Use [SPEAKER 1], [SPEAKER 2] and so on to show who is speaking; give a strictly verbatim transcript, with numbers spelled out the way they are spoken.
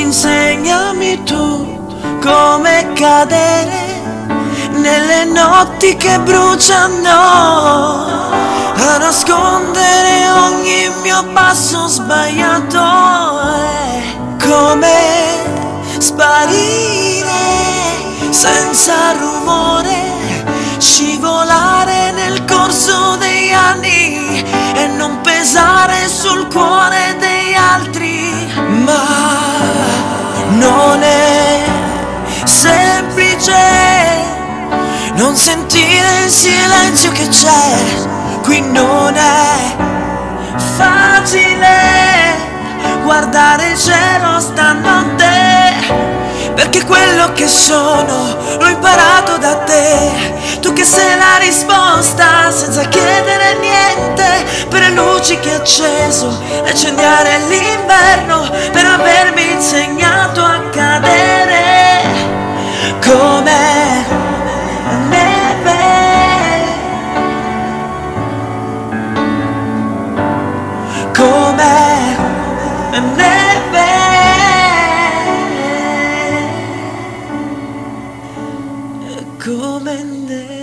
[SPEAKER 1] Insegnami tu come cadere nelle notti che bruciano, a nascondere ogni mio passo sbagliato, e come sparire senza rumore, scivolare nel corso degli anni e non pesare sul cuore degli altri. Ma non è semplice non sentire il silenzio che c'è qui, non è facile guardare il cielo stanotte, perché quello che sono l'ho imparato da te. Tu che sei la risposta senza chiedere niente, per le luci che hai acceso e incendiare l'inverno, per avermi insegnato a cadere come neve, come neve, come neve.